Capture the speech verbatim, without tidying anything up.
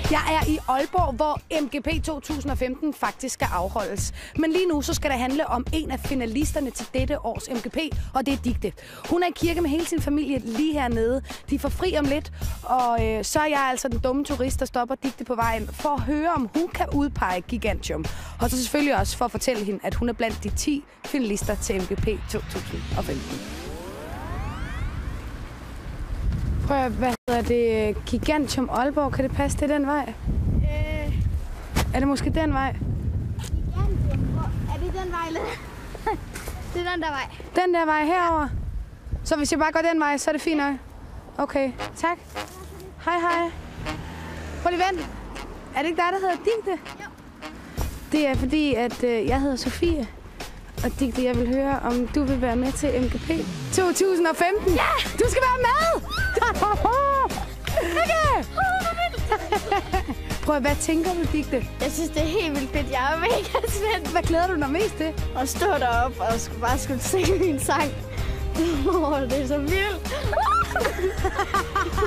Jeg er i Aalborg, hvor M G P to tusind og femten faktisk skal afholdes. Men lige nu så skal det handle om en af finalisterne til dette års M G P, og det er Dicte. Hun er i kirke med hele sin familie lige hernede. De får fri om lidt, og øh, så er jeg altså den dumme turist, der stopper Dicte på vejen for at høre, om hun kan udpege Gigantium. Og så selvfølgelig også for at fortælle hende, at hun er blandt de ti finalister til M G P to tusind og femten. Prøv at, hvad hedder det? Gigantium Aalborg, kan det passe til den vej? Øh... Er det måske den vej? Gigantium, hvor... Er det den vej, eller? Det er den der vej. Den der vej herover. Så hvis jeg bare går den vej, så er det fint nok? Okay, tak. Hej, hej. Prøv lige vent. Er det ikke dig, der hedder Dicte? Jo. Det er fordi, at øh, jeg hedder Sofie. Og Dicte, jeg vil høre, om du vil være med til M G P to tusind og femten. Ja! Du skal være med! Okay! Prøv, hvad tænker du, Dicte? Jeg synes, det er helt vildt fedt. Jeg er mega spændt. Hvad glæder du dig mest til? At stå deroppe og skulle bare skulle synge min sang. Åh, det er så vildt.